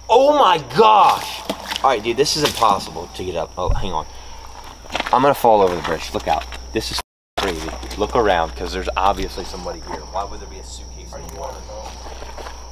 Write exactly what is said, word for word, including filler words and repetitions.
Oh my gosh! All right, dude, this is impossible to get up. Oh, hang on. I'm gonna fall over the bridge. Look out. This is crazy. Look around, because there's obviously somebody here. Why would there be a suitcase? Are you on it?